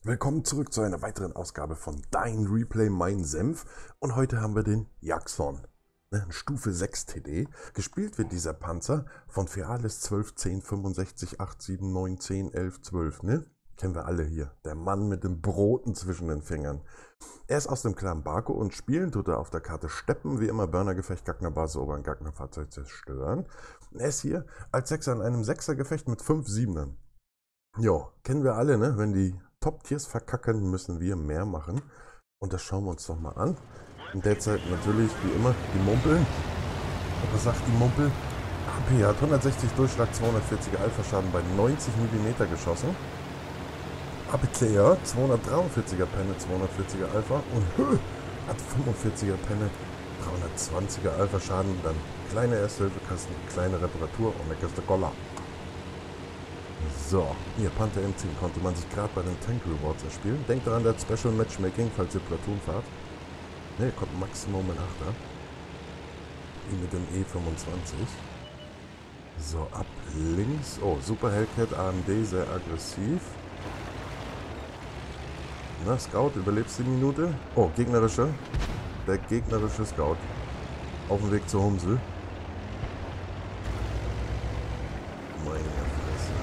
Willkommen zurück zu einer weiteren Ausgabe von Dein Replay, mein Senf. Und heute haben wir den Jaxon, ne, ein Stufe 6 TD. Gespielt wird dieser Panzer von Fealis 12, 10, 65, 8, 7, 9, 10, 11, 12, ne? Kennen wir alle hier. Der Mann mit den Broten zwischen den Fingern. Er ist aus dem Clan Barco und spielen tut er auf der Karte Steppen, wie immer Burnergefecht, Gagner-Basis erobern, Gagner-Fahrzeug zerstören. Er ist hier als Sechser in einem Sechsergefecht mit 5 Siebenern. Jo, kennen wir alle, ne? Wenn die Top-Tiers verkacken, müssen wir mehr machen. Und das schauen wir uns doch mal an. In der Zeit natürlich, wie immer, die Mumpeln. Und was sagt die Mumpel? AP hat 160 Durchschlag, 240er Alpha-Schaden bei 90 mm geschossen. APCR 243er Penne, 240er Alpha. Und hat 45er Penne, 320er Alpha-Schaden. Dann kleine Erste-Hilfe-Kasten, kleine Reparatur und eine Kiste Cola. So, hier Panther M10 konnte man sich gerade bei den Tank Rewards erspielen. Denkt daran, der Special Matchmaking, falls ihr Platoon fahrt. Ne, ihr kommt Maximum in 8er. Wie mit dem E25. So, ab links. Oh, Super Hellcat AMD, sehr aggressiv. Na, Scout, überlebst die Minute? Oh, gegnerische. Der gegnerische Scout. Auf dem Weg zur Humsel. Meine Fresse.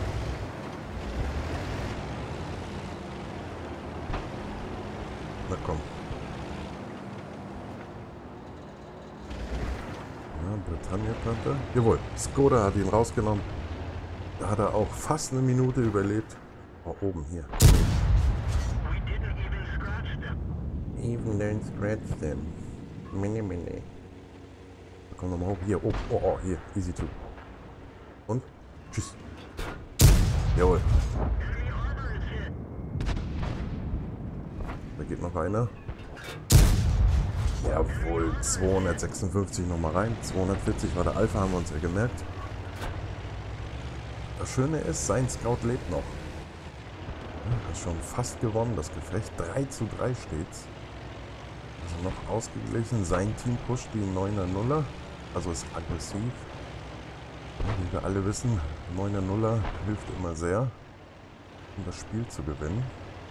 Na komm. Ja, Britannia Panther. Jawohl, Skoda hat ihn rausgenommen. Da hat er auch fast eine Minute überlebt. Oh, oben hier. Even then scratch them. Mini. Da kommen wir mal hoch. Hier, oh, hier. Easy 2. Und? Tschüss. Jawohl. Da geht noch einer. Jawohl, 256 nochmal rein. 240 war der Alpha, haben wir uns ja gemerkt. Das Schöne ist, sein Scout lebt noch. Hat schon fast gewonnen, das Gefecht. 3:3 steht's. Also noch ausgeglichen. Sein Team pusht die 9er-0er. Also ist aggressiv. Wie wir alle wissen, 9er-0er hilft immer sehr, um das Spiel zu gewinnen.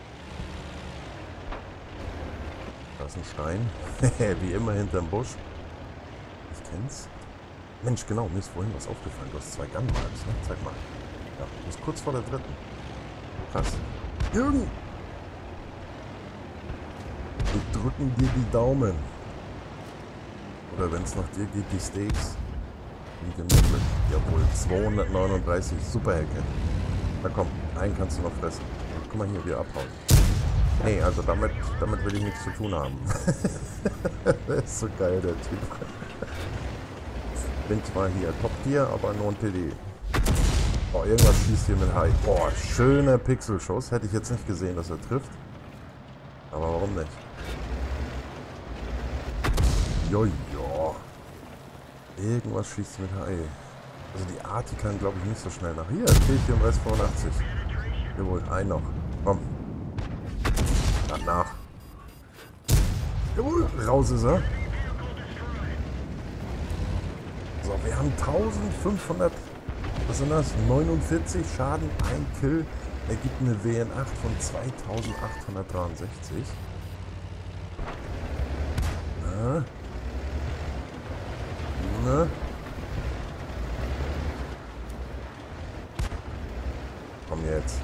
Da ist ein Stein. Wie immer hinterm Busch. Ich kenn's. Mensch, genau, mir ist vorhin was aufgefallen. Du hast 2 Gunmarks, ne? Zeig mal. Ja, du bist kurz vor der dritten. Krass. Jürgen! Wir drücken dir die Daumen. Oder wenn es nach dir geht, die Steaks. Jawohl, 239. Super Hecke. Na komm, einen kannst du noch fressen. Und guck mal hier, wie er abhaut. Nee, also damit will ich nichts zu tun haben. Der ist so geil, der Typ. Bin zwar hier Top-Tier, aber nur ein TD. Oh, irgendwas schießt hier mit High. Boah, schöner Pixelschuss. Hätte ich jetzt nicht gesehen, dass er trifft. Aber warum nicht? Jojo. Irgendwas schießt mit High. Also die Arti kann, glaube ich, nicht so schnell nach. Hier, T34 85. Jawohl, ein noch. Komm. Danach. Jawohl, raus ist er. So, wir haben 1500, was sind das? 49 Schaden, ein Kill. Ergibt eine WN8 von 2863. Na? Na? Komm jetzt.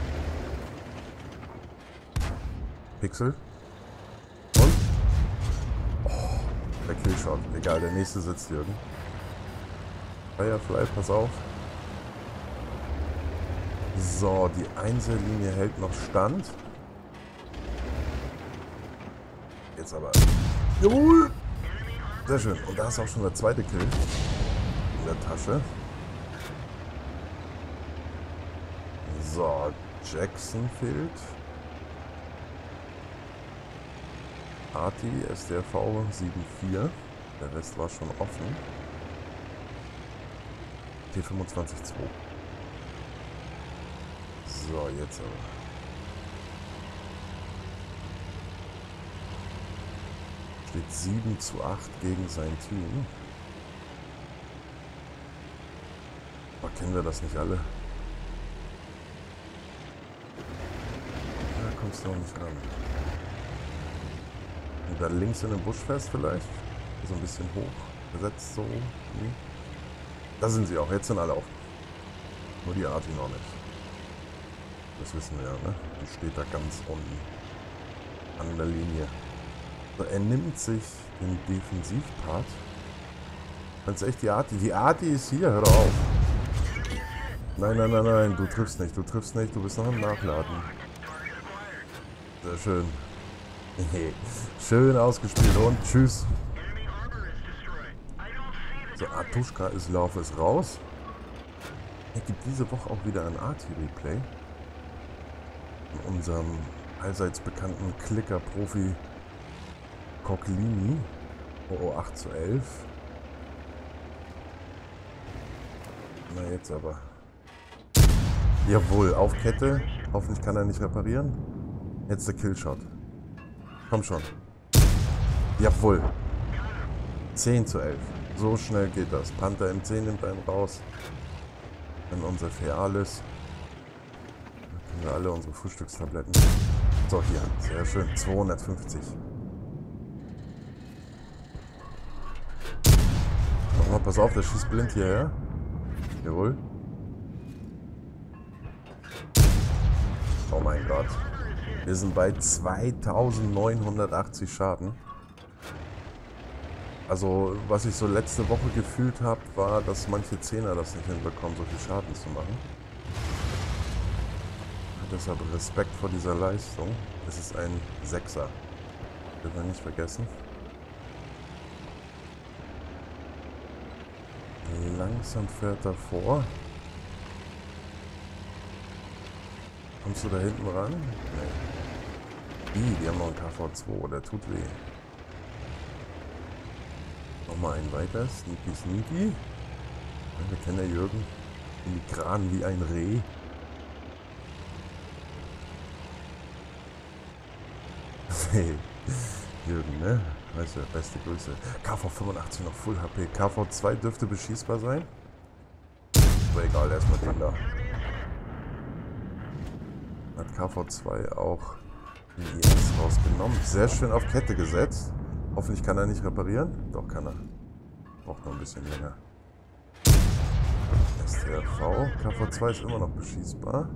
Pixel. Und? Oh, der Killshot. Egal, der nächste sitzt Jürgen. Firefly, pass auf. So, die Einserlinie hält noch stand. Jetzt aber. Jawohl! Sehr schön. Und da ist auch schon der zweite Kill. In der Tasche. So, Jackson fehlt. Arti, SDRV 7.4. Der Rest war schon offen. T25 2. So, jetzt aber. Steht 7:8 gegen sein Team. Aber kennen wir das nicht alle? Ja, kommt kommst du noch nicht ran. Und da links in den Busch fährst vielleicht. So ein bisschen hoch. Gesetzt so. Nee. Da sind sie auch. Jetzt sind alle auf. Nur die Arti noch nicht. Das wissen wir ja, ne? Die steht da ganz unten. An der Linie. So, er nimmt sich den Defensivpart. Das ist echt die Arti. Die Arti ist hier. Hör doch auf. Nein, nein, nein, nein. Du triffst nicht. Du triffst nicht. Du bist noch im Nachladen. Sehr schön. Schön ausgespielt und tschüss. So, Artuschka ist Lauf ist raus. Er gibt diese Woche auch wieder ein Arti-Replay. In unserem allseits bekannten Klicker-Profi Coclini. Oh, 8:11. Na jetzt aber. Jawohl, auf Kette. Hoffentlich kann er nicht reparieren. Jetzt der Killshot. Komm schon. Jawohl. 10:11. So schnell geht das. Panther M10 nimmt einen raus. Dann unser Fealis. Dann können wir alle unsere Frühstückstabletten. So, hier. Sehr schön. 250. Nochmal, pass auf, der schießt blind hierher. Jawohl. Oh mein Gott. Wir sind bei 2980 Schaden. Also, was ich so letzte Woche gefühlt habe, war, dass manche Zehner das nicht hinbekommen, so viel Schaden zu machen. Deshalb Respekt vor dieser Leistung. Es ist ein Sechser. Dürfen wir nicht vergessen. Langsam fährt er vor. Kommst du da hinten ran? Nee. Die haben noch einen KV2, der tut weh. Nochmal ein weiter. Sneaky, sneaky. Wir kennen ja Jürgen. Filigran wie ein Reh. Hey, Jürgen, ne? Weißt du, beste Grüße. KV85 noch Full HP. KV2 dürfte beschießbar sein. Aber egal, erstmal den da. Hat KV2 auch den IS rausgenommen. Sehr schön auf Kette gesetzt. Hoffentlich kann er nicht reparieren. Doch, kann er. Braucht noch ein bisschen länger. STRV. KV2 ist immer noch beschießbar.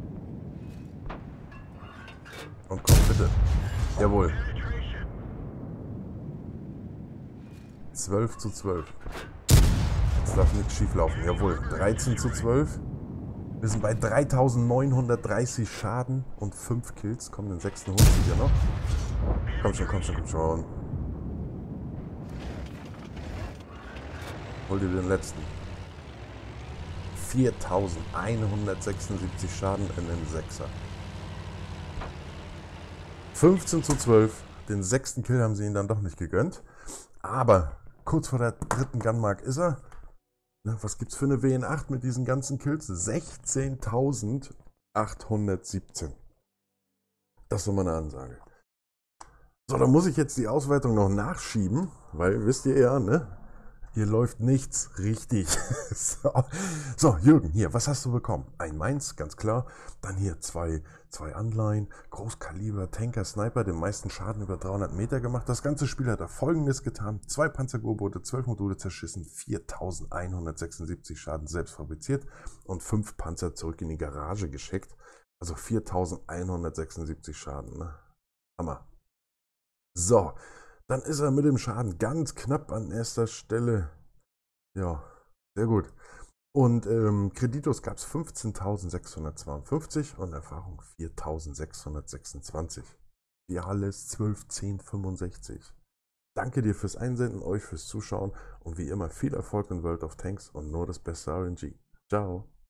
Und komm bitte. Jawohl. 12:12. Jetzt darf nichts schief laufen. Jawohl. 13:12. Wir sind bei 3930 Schaden und 5 Kills. Komm, den 6. holst du dir noch. Komm schon, komm schon, komm schon. Hol dir den letzten. 4176 Schaden in den 6er. 15:12. Den 6. Kill haben sie ihn dann doch nicht gegönnt. Aber kurz vor der 3. Gunmark ist er. Na, was gibt's für eine WN8 mit diesen ganzen Kills? 16.817. Das ist doch mal eine Ansage. So, dann muss ich jetzt die Auswertung noch nachschieben, weil, wisst ihr ja, ne? Hier läuft nichts richtig. So, Jürgen, hier, was hast du bekommen? Ein Mainz, ganz klar. Dann hier zwei Anleihen, Großkaliber, Tanker, Sniper, den meisten Schaden über 300 Meter gemacht. Das ganze Spiel hat er Folgendes getan. 2 Panzergurbote, 12 Module zerschissen, 4176 Schaden selbst fabriziert und 5 Panzer zurück in die Garage geschickt. Also 4176 Schaden, ne? Hammer. So. Dann ist er mit dem Schaden ganz knapp an erster Stelle. Ja, sehr gut. Und Kreditos gab es 15.652 und Erfahrung 4.626. Vialis 121065. Danke dir fürs Einsenden, euch fürs Zuschauen und wie immer viel Erfolg in World of Tanks und nur das beste RNG. Ciao.